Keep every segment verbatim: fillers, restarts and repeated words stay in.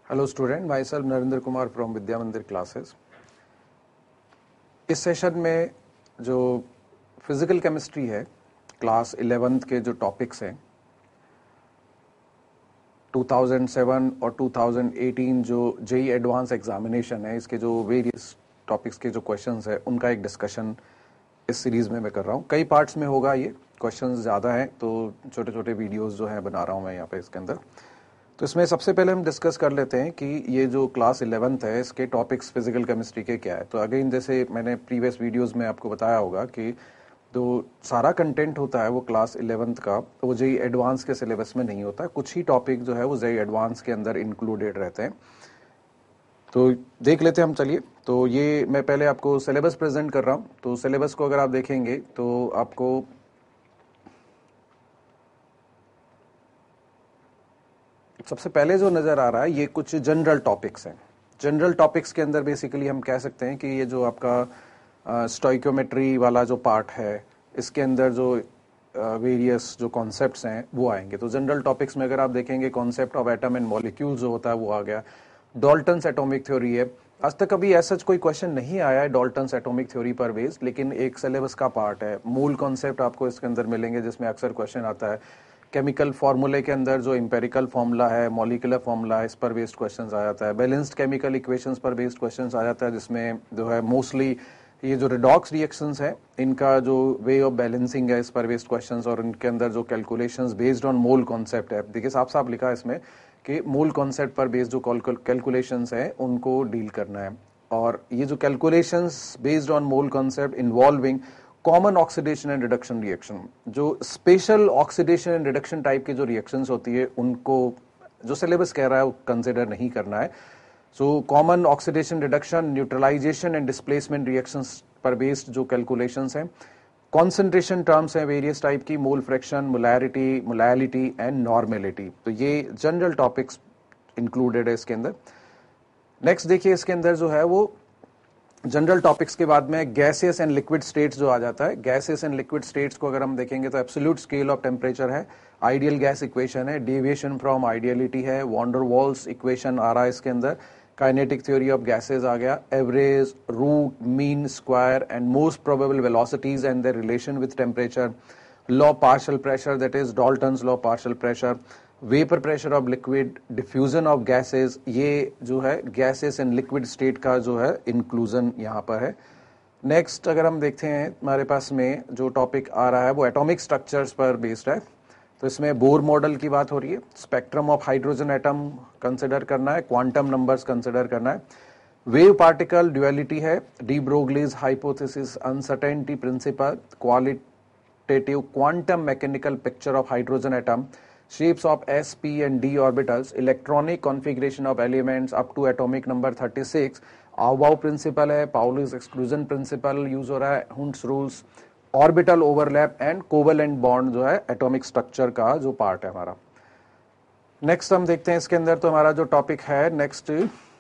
Hello student, myself Narendra Kumar from VidyaMandir Classes. इस session में जो फिजिकल केमिस्ट्री है क्लास इलेवेंथ के जो टॉपिक्स हैं दो हज़ार सात और दो हज़ार अठारह जो जेई एडवांस एग्जामिनेशन है इसके जो वेरियस टॉपिक्स के जो क्वेश्चंस है उनका एक डिस्कशन इस सीरीज में मैं कर रहा हूँ. कई पार्ट्स में होगा, ये क्वेश्चंस ज़्यादा हैं तो छोटे छोटे वीडियोस जो हैं बना रहा हूँ मैं यहाँ पे इसके अंदर. तो इसमें सबसे पहले हम डिस्कस कर लेते हैं कि ये जो क्लास इलेवेंथ है इसके टॉपिक्स फिजिकल केमिस्ट्री के क्या है. तो अगेन जैसे मैंने प्रीवियस वीडियोस में आपको बताया होगा कि जो सारा कंटेंट होता है वो क्लास इलेवेंथ का वो जेई एडवांस के सिलेबस में नहीं होता. कुछ ही टॉपिक जो है वो जेई एडवांस के अंदर इंक्लूडेड रहते हैं. तो देख लेते हैं हम. चलिए, तो ये मैं पहले आपको सिलेबस प्रेजेंट कर रहा हूँ. तो सिलेबस को अगर आप देखेंगे तो आपको सबसे पहले जो नजर आ रहा है ये कुछ जनरल टॉपिक्स हैं. जनरल टॉपिक्स के अंदर बेसिकली हम कह सकते हैं कि ये जो आपका स्टोइकोमेट्री वाला जो पार्ट है इसके अंदर जो वेरियस जो कॉन्सेप्ट्स हैं वो आएंगे. तो जनरल टॉपिक्स में अगर आप देखेंगे concept of atom and molecule जो होता है वो आ गया. डॉल्टन्स एटॉमिक थ्योरी है. आज तक कभी ऐसा कोई क्वेश्चन नहीं आया है डॉल्टन्स एटॉमिक थ्योरी पर बेस्ड, लेकिन एक सिलेबस का पार्ट है. मूल कॉन्सेप्ट आपको इसके अंदर मिलेंगे जिसमें अक्सर क्वेश्चन आता है. केमिकल फार्मूले के अंदर जो इंपेरिकल फार्मूला है, मॉलिकुलर फार्मूला है, इस पर बेस्ड क्वेश्चंस आ जाता है. बैलेंस्ड केमिकल इक्वेशंस पर बेस्ड क्वेश्चंस आ जाता है जिसमें जो है मोस्टली ये जो रिडॉक्स रिएक्शंस है इनका जो वे ऑफ बैलेंसिंग है इस पर बेस्ड क्वेश्चंस, और इनके अंदर जो calculations based on mole concept है. देखिए साफ साफ लिखा है इसमें कि मोल कॉन्सेप्ट पर बेस्ड जो कैलकुलेशंस है उनको डील करना है. और ये जो calculations based on mole concept involving common oxidation and reduction reaction, जो special oxidation and reduction type की जो रिएक्शंस होती है उनको जो सिलेबस कह रहा है वो कंसिडर नहीं करना है. So common oxidation reduction, neutralisation and displacement reactions पर बेस्ड जो कैलकुलेशंस हैं. कॉन्सेंट्रेशन टर्म्स हैं वेरियस टाइप की, mole fraction, molarity, molality and normality. तो ये जनरल टॉपिक्स इंक्लूडेड है इसके अंदर. नेक्स्ट देखिए इसके अंदर जो है वो जनरल टॉपिक्स के बाद में गैसेस एंड लिक्विड स्टेट्स जो आ जाता है. गैसेस एंड लिक्विड स्टेट्स को अगर हम देखेंगे तो एब्सोल्यूट स्केल ऑफ टेम्परेचर है, आइडियल गैस इक्वेशन है, डेविएशन फ्रॉम आइडियलिटी है, वॉन्डर वॉल्स इक्वेशन आ रहा है इसके अंदर, काइनेटिक थ्योरी ऑफ गैसेस आ गया, average, root, mean, square and most probable velocities and their relation with temperature, law partial pressure that is Dalton's law partial pressure, vapour pressure of liquid, diffusion of gases. ये जो है gases and liquid state का जो है inclusion यहाँ पर है. Next अगर हम देखते हैं हमारे पास में जो टॉपिक आ रहा है वो एटॉमिक स्ट्रक्चर्स पर बेस्ड है. तो इसमें बोर मॉडल की बात हो रही है, spectrum of hydrogen atom consider करना है, क्वांटम नंबर्स कंसिडर करना है, वेव पार्टिकल ड्यूअलिटी है, de Broglie's hypothesis, uncertainty principle, qualitative quantum mechanical picture of hydrogen atom, shapes of s, p and d orbitals, electronic configuration of elements up to atomic number thirty-six, Aufbau principle है, Pauli's exclusion principle use हो रहा है, Hund's rules, orbital overlap and covalent bond जो है atomic structure का जो part है हमारा. नेक्स्ट हम देखते हैं इसके अंदर तो हमारा जो टॉपिक है नेक्स्ट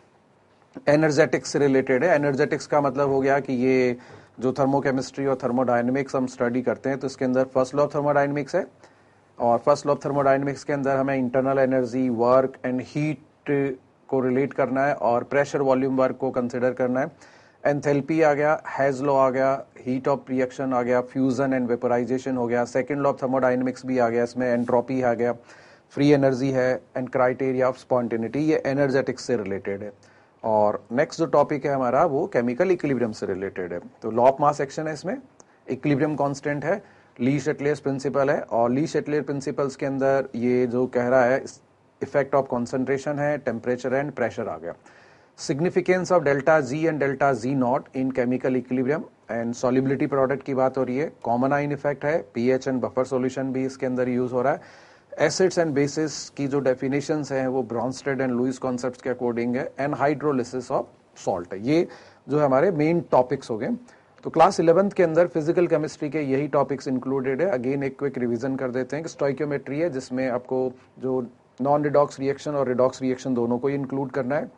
एनर्जेटिक्स से रिलेटेड है. एनर्जेटिक्स का मतलब हो गया कि ये जो थर्मोकेमिस्ट्री और थर्मोडायनेमिक्स हम स्टडी करते हैं तो इसके अंदर फर्स्ट लॉ ऑफ थर्मोडायनेमिक्स है, और फर्स्ट लॉ ऑफ थर्मोडायनेमिक्स के अंदर हमें internal energy, work and heat को रिलेट करना है और प्रेशर वॉल्यूम वर्क को कंसिडर करना है. एंथैल्पी आ गया, हैज लॉ आ गया, हीट ऑफ रिएक्शन आ गया, फ्यूजन एंड वेपोराइजेशन हो गया, सेकंड लॉ ऑफ थर्मोडायनेमिक्स भी आ गया, इसमें एंट्रोपी आ गया, फ्री एनर्जी है एंड क्राइटेरिया ऑफ स्पॉन्टेनिटी. ये एनर्जेटिक्स से रिलेटेड है. और नेक्स्ट जो टॉपिक है हमारा वो केमिकल इक्विलिब्रियम से रिलेटेड है. तो लॉ ऑफ मास सेक्शन है, इसमें इक्विलिब्रियम कांस्टेंट है, ली शेटलियर प्रिंसिपल है, और ली शेटलियर प्रिंसिपल्स के अंदर ये जो कह रहा है इफेक्ट ऑफ कंसंट्रेशन है, टेम्परेचर एंड प्रेशर आ गया. Significance of delta G and delta G naught in chemical equilibrium and solubility product की बात हो रही है. कॉमन आइन इफेक्ट है, पीएच एंड बफर सॉल्यूशन भी इसके अंदर यूज हो रहा है. एसिड्स एंड बेसिस की जो डेफिनेशंस हैं वो ब्रॉन्स्टेड एंड लुईस कॉन्सेप्ट्स के अकॉर्डिंग है, एंड हाइड्रोलिसिस ऑफ सॉल्ट है. ये जो हमारे मेन टॉपिक्स हो गए. तो क्लास इलेवेंथ के अंदर फिजिकल केमिस्ट्री के यही टॉपिक्स इंक्लूडेड है. अगेन एक क्विक रिवीजन कर देते हैं कि स्टोइकोमेट्री है जिसमें आपको जो नॉन रिडॉक्स रिएक्शन और रिडॉक्स रिएक्शन दोनों को इंक्लूड करना है.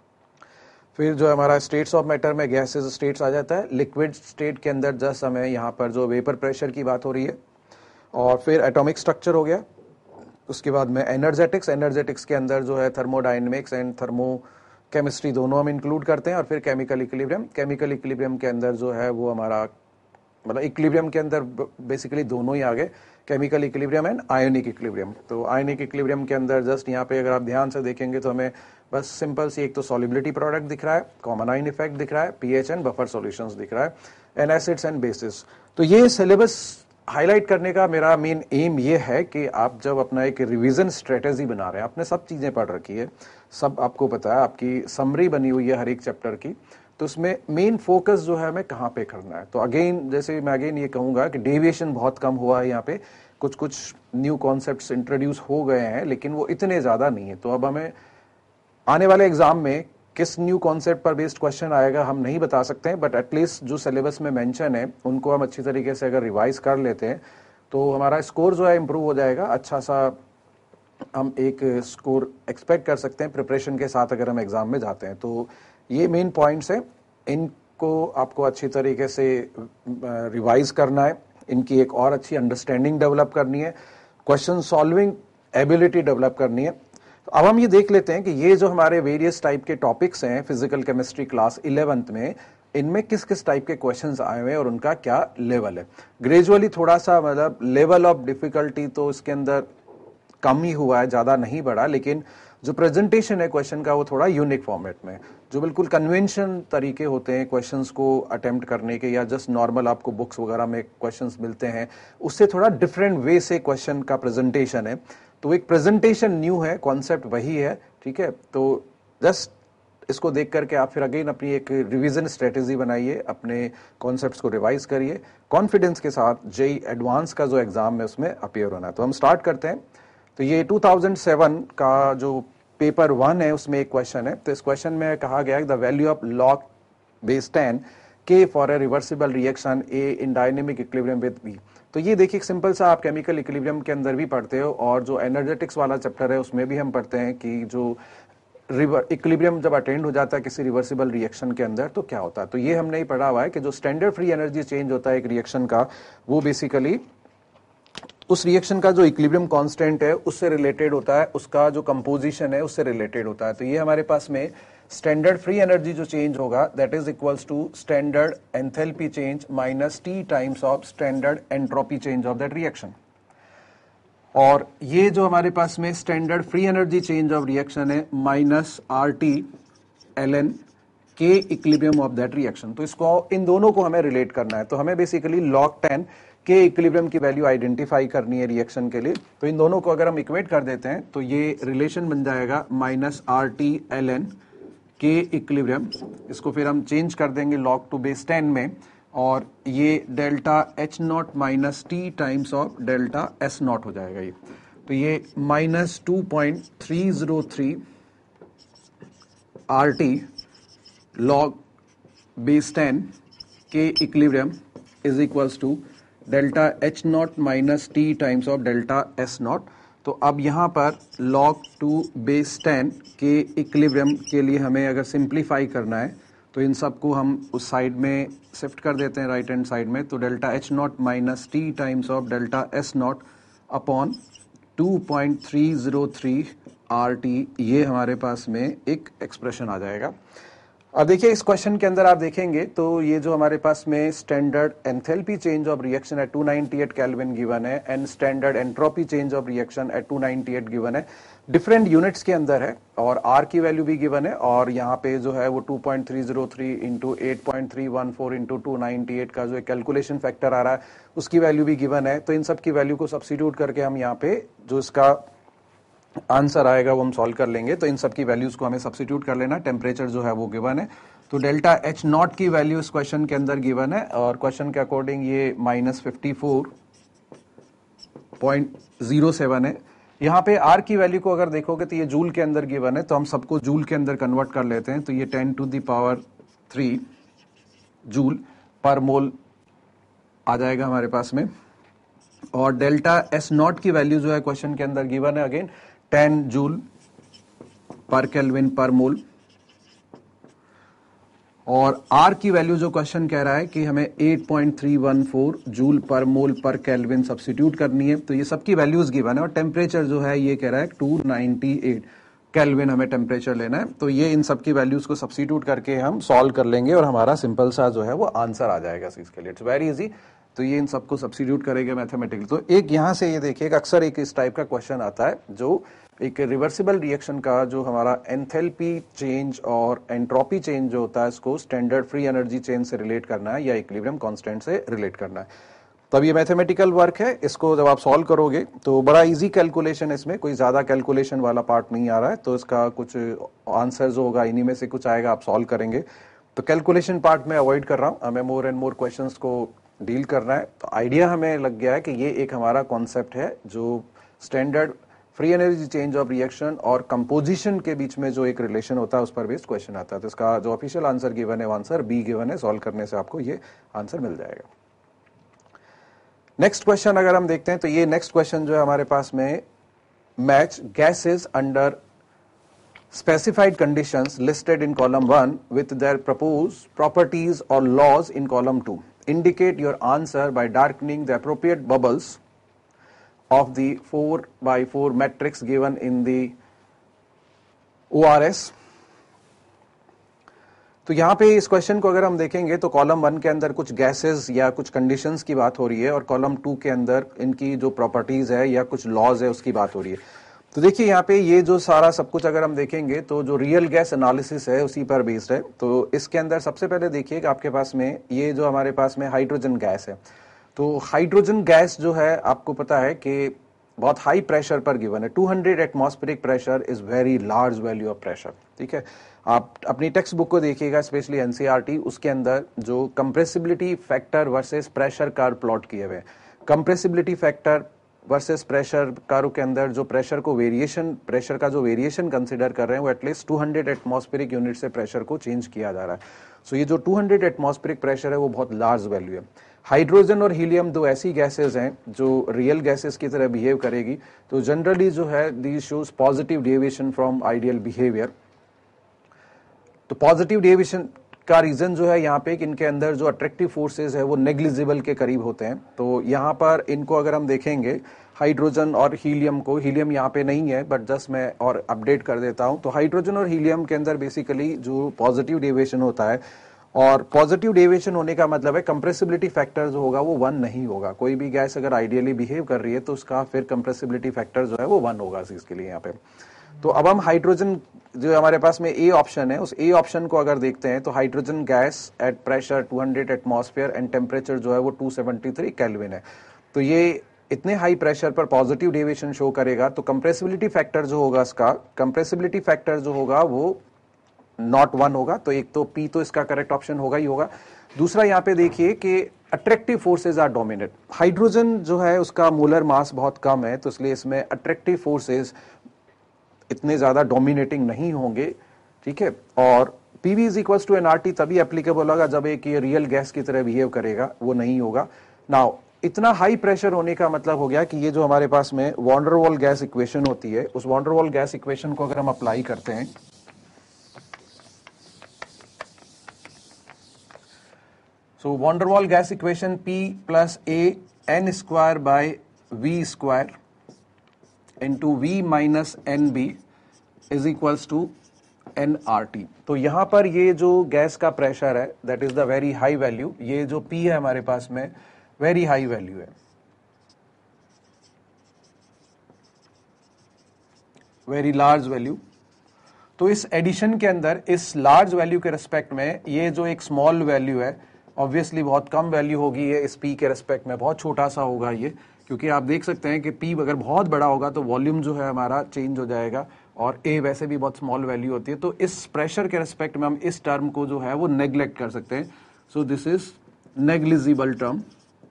फिर जो हमारा स्टेट्स ऑफ मैटर में गैसेस स्टेट्स आ जाता है. लिक्विड स्टेट के अंदर जस्ट हमें यहाँ पर जो वेपर प्रेशर की बात हो रही है, और फिर एटॉमिक स्ट्रक्चर हो गया, उसके बाद में एनर्जेटिक्स, एनर्जेटिक्स के अंदर जो है थर्मोडायनेमिक्स एंड थर्मो केमिस्ट्री दोनों हम इंक्लूड करते हैं, और फिर केमिकल इक्विलिब्रियम, केमिकल इक्विलिब्रियम के अंदर जो है वो हमारा मतलब इक्विलिब्रियम के अंदर बेसिकली दोनों ही आ गए, chemical equilibrium and ionic equilibrium. तो आयोनिक इक्विलिब्रियम के अंदर जस्ट यहाँ पे अगर आप ध्यान से देखेंगे तो हमें बस सिंपल सी एक तो सॉलिबिलिटी प्रोडक्ट दिख रहा है, कॉमन आयन इफेक्ट दिख रहा है, पीएच एंड बफर सॉल्यूशंस दिख रहा है, एंड एसिड्स एंड बेसिस। तो ये सिलेबस हाईलाइट करने का मेरा मेन एम ये है कि आप जब अपना एक रिवीजन स्ट्रेटेजी बना रहे हैं, आपने सब चीजें पढ़ रखी है, सब आपको पता है, आपकी समरी बनी हुई है हर एक चैप्टर की, तो उसमें मेन फोकस जो है हमें कहाँ पे करना है। तो अगेन जैसे मैं अगेन ये कहूंगा कि डेविएशन बहुत कम हुआ है यहाँ पे, कुछ कुछ न्यू कॉन्सेप्ट्स इंट्रोड्यूस हो गए हैं लेकिन वो इतने ज्यादा नहीं है। तो अब हमें आने वाले एग्जाम में किस न्यू कॉन्सेप्ट पर बेस्ड क्वेश्चन आएगा हम नहीं बता सकते हैं, बट एटलीस्ट जो सिलेबस में मेंशन है उनको हम अच्छी तरीके से अगर रिवाइज कर लेते हैं तो हमारा स्कोर जो है इम्प्रूव हो जाएगा, अच्छा सा हम एक स्कोर एक्सपेक्ट कर सकते हैं प्रिपरेशन के साथ अगर हम एग्जाम में जाते हैं। तो ये मेन पॉइंट्स हैं, इनको आपको अच्छी तरीके से रिवाइज करना है, इनकी एक और अच्छी अंडरस्टैंडिंग डेवलप करनी है, क्वेश्चन सॉल्विंग एबिलिटी डेवलप करनी है। तो अब हम ये देख लेते हैं कि ये जो हमारे वेरियस टाइप के टॉपिक्स हैं फिजिकल केमिस्ट्री क्लास इलेवेंथ में, इनमें किस किस टाइप के क्वेश्चंस आए हुए हैं और उनका क्या लेवल है। ग्रेजुअली थोड़ा सा मतलब लेवल ऑफ डिफिकल्टी तो इसके अंदर कम ही हुआ है, ज्यादा नहीं बढ़ा, लेकिन जो प्रेजेंटेशन है क्वेश्चन का वो थोड़ा यूनिक फॉर्मेट में, जो बिल्कुल कन्वेंशन तरीके होते हैं क्वेश्चंस को अटेम्प्ट करने के, या जस्ट नॉर्मल आपको बुक्स वगैरह में क्वेश्चंस मिलते हैं, उससे थोड़ा डिफरेंट वे से क्वेश्चन का प्रेजेंटेशन है। तो एक प्रेजेंटेशन न्यू है, कॉन्सेप्ट वही है, ठीक है। तो जस्ट इसको देख करके आप फिर अगेन अपनी एक रिवीजन स्ट्रेटेजी बनाइए, अपने कॉन्सेप्ट्स को रिवाइज करिए, कॉन्फिडेंस के साथ जेईई एडवांस का जो एग्जाम है उसमें अपीयर होना है। तो हम स्टार्ट करते हैं। तो ये दो हज़ार सात का जो पेपर वन है उसमें एक क्वेश्चन है। तो इस क्वेश्चन में कहा गया the value of log base ten K for a reversible reaction A in dynamic equilibrium with B. तो ये देखिए सिंपल सा आप केमिकल इक्विलिब्रियम के अंदर भी पढ़ते हो, और जो एनर्जेटिक्स वाला चैप्टर है उसमें भी हम पढ़ते हैं कि जो इक्विलिब्रियम जब अटेंड हो जाता है किसी रिवर्सिबल रिएक्शन के अंदर तो क्या होता है। तो ये हमने ही पढ़ा हुआ है कि जो स्टैंडर्ड फ्री एनर्जी चेंज होता है एक रिएक्शन का, वो बेसिकली उस रिएक्शन का जो इक्विलिब्रियम कांस्टेंट है उससे रिलेटेड होता है, उसका जो कंपोजिशन है उससे रिलेटेड होता है। तो ये हमारे पास में स्टैंडर्ड फ्री एनर्जी जो चेंज होगा that is equals to standard enthalpy change minus T times of standard entropy change of that reaction. और ये जो हमारे पास में standard free energy change of reaction है minus R T L N K equilibrium of that reaction. तो इसको इन दोनों को हमें रिलेट करना है। तो हमें basically log ten K equilibrium की वैल्यू आइडेंटिफाई करनी है रिएक्शन के लिए। तो इन दोनों को अगर हम इक्वेट कर देते हैं तो ये रिलेशन बन जाएगा minus R T L N K equilibrium, इसको फिर हम चेंज कर देंगे लॉग टू बेस टेन में, और ये delta H not minus T times of delta S not हो जाएगा ये। तो ये minus two point three zero three R T log base ten K equilibrium is equals to delta H not minus T times of delta S not. तो अब यहाँ पर log to base ten K equilibrium के लिए हमें अगर simplify करना है तो इन सबको हम उस साइड में शिफ्ट कर देते हैं राइट हैंड साइड में। तो delta H not minus T times of delta S not upon two point three zero three R T, ये हमारे पास में एक एक्सप्रेशन आ जाएगा। अब देखिए इस क्वेश्चन के अंदर आप देखेंगे तो ये जो हमारे पास में standard enthalpy change of reaction at two ninety eight kelvin given है and standard entropy change of reaction at two ninety eight given है, डिफरेंट यूनिट्स के अंदर है, और आर की वैल्यू भी गिवन है, और यहाँ पे जो है वो two point three zero three into eight point three one four into two ninety eight का जो कैलकुलेशन फैक्टर आ रहा है उसकी वैल्यू भी गिवन है। तो इन सब की वैल्यू को सब्स्टिट्यूट करके हम यहाँ पे जो इसका आंसर आएगा वो हम सॉल्व कर लेंगे। तो इन सब की वैल्यूज को हमें सब्स्टिट्यूट कर लेना। टेम्परेचर जो है वो गिवन है, तो डेल्टा एच नॉट की वैल्यू इस क्वेश्चन के अंदर गिवन है, और क्वेश्चन के अकॉर्डिंग ये minus fifty four point zero seven है। यहाँ पे आर की वैल्यू को अगर देखोगे तो ये जूल के अंदर गिवन है, तो हम सबको जूल के अंदर कन्वर्ट कर लेते हैं। तो ये ten to the power three joule per mole आ जाएगा हमारे पास में, और डेल्टा एस नॉट की वैल्यू जो है क्वेश्चन के अंदर गिवन है again ten joule per kelvin per mole, और R की वैल्यू जो क्वेश्चन कह रहा है कि हमें eight point three one four joule per mole पर केल्विन सब्स्टिट्यूट करनी है, तो ये सबकी वैल्यूज गिवन है और टेम्परेचर जो है ये कह रहा है टू नाइंटी एट केल्विन हमें टेम्परेचर लेना है। तो ये इन सबकी वैल्यूज को सब्स्टिट्यूट करके हम सॉल्व कर लेंगे और हमारा सिंपल सा जो है वो आंसर आ जाएगा इसके लिए। It's very easy. तो ये इन सबको सब्स्टिट्यूट करेंगे मैथमेटिकल। तो एक यहाँ से ये देखिए अक्सर एक इस टाइप का क्वेश्चन आता है जो एक रिवर्सिबल रिएक्शन का जो हमारा एंथैल्पी चेंज और एंट्रोपी चेंज जो होता है इसको स्टैंडर्ड फ्री एनर्जी चेंज से रिलेट करना है या इक्विलिब्रियम कांस्टेंट से रिलेट करना है। तब ये मैथमेटिकल वर्क है, इसको जब आप सॉल्व करोगे तो बड़ा इजी कैलकुलेशन, इसमें कोई ज्यादा कैलकुलेशन वाला पार्ट नहीं आ रहा है। तो इसका कुछ आंसर जो होगा इन्हीं में से कुछ आएगा, आप सॉल्व करेंगे। तो कैलकुलेशन पार्ट में अवॉइड कर रहा हूं, हमें मोर एंड मोर क्वेश्चंस को डील करना है। तो आइडिया हमें लग गया है कि ये एक हमारा कॉन्सेप्ट है जो standard free energy change of reaction और कंपोजिशन के बीच में जो एक रिलेशन होता है उस पर बेस्ड क्वेश्चन आता है। तो इसका जो ऑफिशियल आंसर गिवन है वो आंसर बी गिवन है। सॉल्व करने से आपको ये आंसर मिल जाएगा। नेक्स्ट क्वेश्चन अगर हम देखते हैं तो ये नेक्स्ट क्वेश्चन जो है हमारे पास में, match gases under specified conditions listed in column one with their proposed properties or laws in column two. Indicate your answer by darkening the appropriate bubbles of the four by four matrix given in the O R S. तो यहाँ पे इस question को अगर हम देखेंगे तो column one के अंदर कुछ गैसेस या कुछ कंडीशंस की बात हो रही है और कॉलम टू के अंदर इनकी जो प्रॉपर्टीज है या कुछ लॉज है उसकी बात हो रही है। तो देखिए यहाँ पे ये जो सारा सब कुछ अगर हम देखेंगे तो जो रियल गैस एनालिसिस है उसी पर बेस्ड है। तो इसके अंदर सबसे पहले देखिए कि आपके पास में ये जो हमारे पास में हाइड्रोजन गैस है, तो हाइड्रोजन गैस जो है आपको पता है कि बहुत हाई प्रेशर पर गिवन है। Two hundred atmospheric pressure is very large value of pressure. ठीक है, आप अपनी टेक्स्ट बुक को देखिएगा, स्पेशली एनसीईआरटी, उसके अंदर जो compressibility factor versus pressure curve plot किए हुए हैं। Compressibility factor versus pressure curve के अंदर जो प्रेशर को वेरिएशन प्रेशर का जो वेरिएशन कंसीडर कर रहे हैं वो at least two hundred atmospheric unit से प्रेशर को चेंज किया जा रहा है। सो so ये जो टू हंड्रेड एटमॉस्फेरिक प्रेशर है वो बहुत लार्ज वैल्यू है। हाइड्रोजन और हीलियम दो ऐसी गैसेस हैं जो रियल गैसेस की तरह बिहेव करेगी। तो जनरली जो है these shows positive deviation from ideal behaviour. तो पॉजिटिव डेविएशन का रीजन जो है यहाँ पे कि इनके अंदर जो अट्रैक्टिव फोर्सेस है वो नेग्लिजिबल के करीब होते हैं। तो यहाँ पर इनको अगर हम देखेंगे हाइड्रोजन और हीलियम को, हीलियम यहाँ पे नहीं है बट जस्ट मैं और अपडेट कर देता हूँ। तो हाइड्रोजन और हीलियम के अंदर बेसिकली जो पॉजिटिव डेविएशन होता है, और पॉजिटिव डेविएशन होने का मतलब है कंप्रेसिबिलिटी फैक्टर जो होगा वो वन नहीं होगा। कोई भी गैस अगर आइडियली बिहेव कर रही है तो उसका फिर कंप्रेसिबिलिटी फैक्टर जो है वो वन होगा इसके लिए यहाँ पे। तो अब हम हाइड्रोजन जो हमारे पास में ए ऑप्शन है उस ए ऑप्शन को अगर देखते हैं तो hydrogen gas at pressure two hundred atmosphere and temperature जो है वो टू सेवेंटी थ्री केल्विन है। तो ये इतने हाई प्रेशर पर पॉजिटिव डेविएशन शो करेगा। तो कंप्रेसिबिलिटी फैक्टर जो होगा इसका कंप्रेसिबिलिटी फैक्टर जो होगा वो नॉट वन होगा। तो एक तो पी तो इसका करेक्ट ऑप्शन होगा ही होगा। दूसरा यहाँ पे देखिए कि attractive forces are dominate. Hydrogen जो है उसका मोलर मास बहुत कम है तो इसलिए इसमें अट्रैक्टिव फोर्सेज इतने ज्यादा डोमिनेटिंग नहीं होंगे। ठीक है, और PV is equals to NRT तभी एप्लीकेबल होगा जब एक ये रियल गैस की तरह बिहेव करेगा, वो नहीं होगा। नाउ इतना हाई प्रेशर होने का मतलब हो गया कि ये जो हमारे पास में वॉन्डरवॉल गैस इक्वेशन होती है उस वॉन्डरवॉल गैस इक्वेशन को अगर हम अप्लाई करते हैं so van der Waals gas equation P plus A N square by V square into V minus N B is equals to N R T. तो यहां पर ये जो गैस का प्रेशर है that is the very high value. ये जो P है हमारे पास में वेरी हाई वैल्यू है, वेरी लार्ज वैल्यू। तो इस एडिशन के अंदर इस लार्ज वैल्यू के रेस्पेक्ट में ये जो एक स्मॉल वैल्यू है ऑब्वियसली बहुत कम वैल्यू होगी। ये इस P के रेस्पेक्ट में बहुत छोटा सा होगा ये, क्योंकि आप देख सकते हैं कि P अगर बहुत बड़ा होगा तो वॉल्यूम जो है हमारा चेंज हो जाएगा और A वैसे भी बहुत स्मॉल वैल्यू होती है। तो इस प्रेशर के रेस्पेक्ट में हम इस टर्म को जो है वो नेग्लेक्ट कर सकते हैं। So this is negligible term,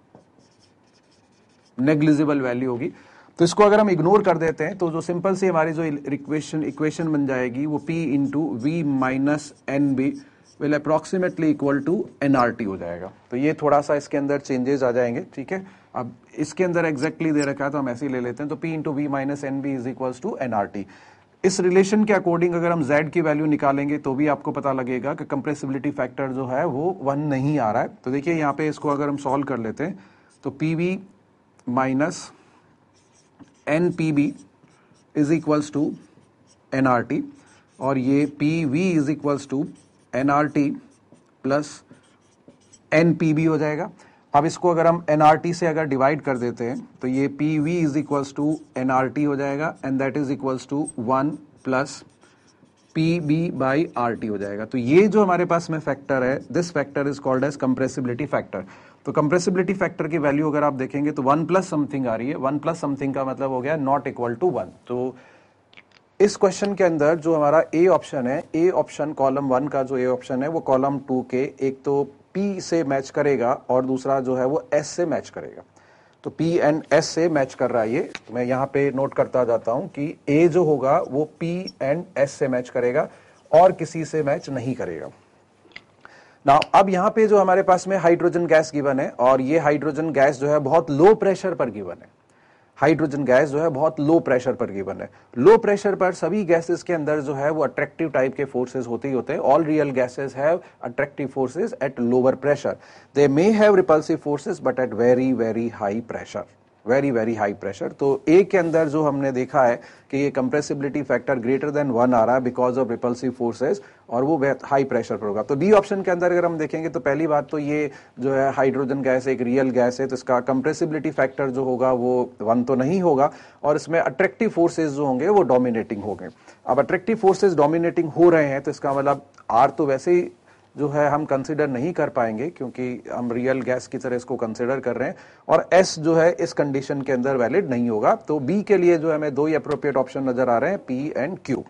negligible value होगी। तो इसको अगर हम इग्नोर कर देते हैं तो जो सिंपल सी हमारी जो इक्वेशन इक्वेशन बन जाएगी वो P into V minus N B will approximately equal to N R T हो जाएगा। तो ये थोड़ा सा इसके अंदर चेंजेस आ जाएंगे। ठीक है, अब इसके अंदर एग्जैक्टली दे रखा है तो हम ऐसे ही ले लेते हैं। तो P into V minus N B is equals to N R T. इस रिलेशन के अकॉर्डिंग अगर हम Z की वैल्यू निकालेंगे तो भी आपको पता लगेगा कि कंप्रेसिबिलिटी फैक्टर जो है वो वन नहीं आ रहा है। तो देखिए यहाँ पे इसको अगर हम सॉल्व कर लेते हैं तो P V minus N P B is equals to N R T, और ये P V is equals to N R T plus N P B हो जाएगा। अब इसको अगर हम एन आर टी से अगर डिवाइड कर देते हैं तो ये P V is equals to N R T हो जाएगा, and that is equals to one plus P B by R T हो जाएगा। तो ये जो हमारे पास में फैक्टर है, this factor is called as compressibility factor. तो कंप्रेसिबिलिटी फैक्टर की वैल्यू अगर आप देखेंगे तो वन प्लस समथिंग आ रही है। वन प्लस समथिंग का मतलब हो गया नॉट इक्वल टू वन। तो इस क्वेश्चन के अंदर जो हमारा ए ऑप्शन है, ए ऑप्शन कॉलम वन का जो ए ऑप्शन है वो कॉलम टू के एक तो पी से मैच करेगा और दूसरा जो है वो एस से मैच करेगा। तो पी एंड एस से मैच कर रहा है ये। तो मैं यहाँ पे नोट करता जाता हूं कि ए जो होगा वो पी एंड एस से मैच करेगा और किसी से मैच नहीं करेगा। नाउ अब यहाँ पे जो हमारे पास में हाइड्रोजन गैस गिवन है, और ये हाइड्रोजन गैस जो है बहुत लो प्रेशर पर गिवन है। हाइड्रोजन गैस जो है बहुत लो प्रेशर पर गिवन है। लो प्रेशर पर सभी गैसेस के अंदर जो है वो अट्रैक्टिव टाइप के फोर्सेस होते ही होते हैं। All real gases have attractive forces at lower pressure. They may have repulsive forces but at very very high pressure, very very high pressure. तो ए के अंदर जो हमने देखा है कि ये compressibility factor greater than one आ रहा है बिकॉज ऑफ रिपल्सिव फोर्सेस, और वो हाई प्रेशर पर होगा। तो डी ऑप्शन के अंदर अगर हम देखेंगे तो पहली बात तो ये जो है हाइड्रोजन गैस एक रियल गैस है, तो इसका कंप्रेसिबिलिटी फैक्टर जो होगा वो वन तो नहीं होगा, और इसमें अट्रैक्टिव फोर्सेस जो होंगे वो डोमिनेटिंग होंगे। अब अट्रैक्टिव फोर्सेस डोमिनेटिंग हो रहे हैं तो इसका मतलब आर तो वैसे ही जो है हम कंसिडर नहीं कर पाएंगे क्योंकि हम रियल गैस की तरह इसको कंसिडर कर रहे हैं, और एस जो है इस कंडीशन के अंदर वैलिड नहीं होगा। तो बी के लिए जो है हमें दो ही अप्रोप्रिएट ऑप्शन नजर आ रहे हैं, P and Q,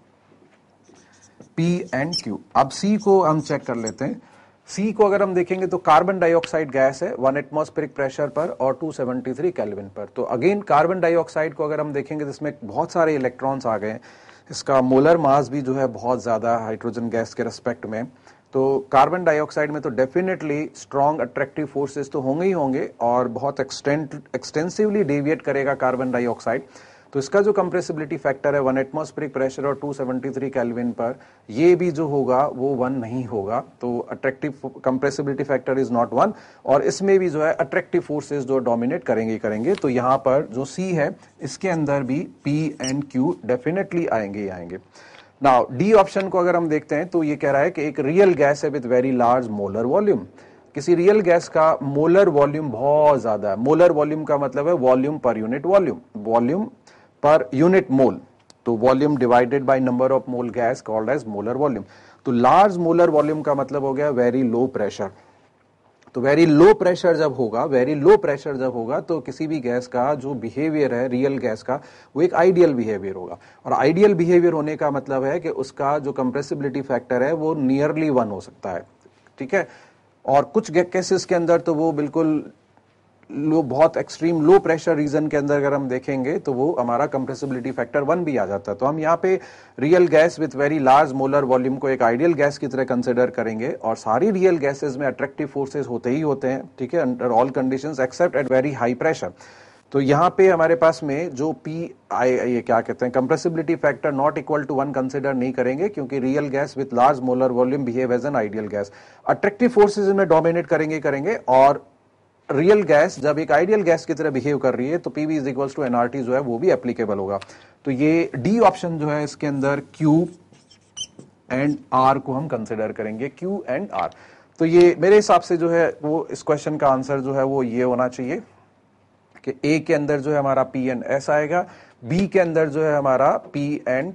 P and Q. अब सी को हम चेक कर लेते हैं। सी को अगर हम देखेंगे तो कार्बन डाइऑक्साइड गैस है वन एटमॉस्फेरिक प्रेशर पर और टू सेवेंटी थ्री केल्विन पर। तो अगेन कार्बन डाइऑक्साइड को अगर हम देखेंगे तो इसमें बहुत सारे इलेक्ट्रॉन्स आ गए हैं, इसका मोलर मास भी जो है बहुत ज्यादा हाइड्रोजन गैस के रेस्पेक्ट में। तो कार्बन डाइऑक्साइड में तो डेफिनेटली स्ट्रॉन्ग अट्रैक्टिव फोर्सेस तो होंगे ही होंगे, और बहुत एक्सटेंट एक्सटेंसिवली डेविएट करेगा कार्बन डाइऑक्साइड। तो इसका जो कंप्रेसिबिलिटी फैक्टर है वन एटमॉस्फेरिक प्रेशर और टू सेवेंटी थ्री केल्विन पर, ये भी जो होगा वो वन नहीं होगा। तो attractive compressibility factor is not one, और इसमें भी जो है अट्रैक्टिव फोर्सेस जो डोमिनेट करेंगे करेंगे। तो यहाँ पर जो सी है इसके अंदर भी पी एंड क्यू डेफिनेटली आएंगे ही आएंगे। नाउ डी ऑप्शन को अगर हम देखते हैं तो ये कह रहा है कि एक रियल गैस है with very large molar volume. किसी रियल गैस का मोलर वॉल्यूम बहुत ज्यादा है। मोलर वॉल्यूम का मतलब है volume per unit volume, volume per unit mole. तो volume divided by number of mole gas called as molar volume. तो लार्ज मोलर वॉल्यूम का मतलब हो गया वेरी लो प्रेशर। तो वेरी लो प्रेशर जब होगा, वेरी लो प्रेशर जब होगा तो किसी भी गैस का जो बिहेवियर है रियल गैस का वो एक आइडियल बिहेवियर होगा, और आइडियल बिहेवियर होने का मतलब है कि उसका जो कंप्रेसिबिलिटी फैक्टर है वो नियरली वन हो सकता है। ठीक है, और कुछ केसेस के अंदर तो वो बिल्कुल लो, बहुत एक्सट्रीम लो प्रेशर रीजन के अंदर अगर हम देखेंगे तो वो हमारा कंप्रेसिबिलिटी फैक्टर वन भी आ जाता है। तो हम यहाँ पे real gas with very large molar volume को एक आइडियल गैस की तरह कंसिडर करेंगे, और सारी रियल गैसेस में अट्रैक्टिव फोर्सेस होते ही होते हैं। ठीक है, under all conditions except at very high pressure. तो यहाँ पे हमारे पास में जो पी आई ये क्या कहते हैं compressibility factor not equal to one consider नहीं करेंगे, क्योंकि real gas with large molar volume behave as an ideal gas. Attractive forces में डोमिनेट करेंगे करेंगे और रियल गैस जब एक आइडियल गैस की तरह बिहेव कर रही है तो PV is equals to NRT जो है वो भी एप्लीकेबल होगा। तो ये डी ऑप्शन जो है इसके अंदर क्यू एंड आर को हम कंसिडर करेंगे, क्यू एंड आर। तो ये मेरे हिसाब से जो है वो इस क्वेश्चन का आंसर जो है वो ये होना चाहिए कि ए के अंदर जो है हमारा पी एंड एस आएगा, बी के अंदर जो है हमारा पी एंड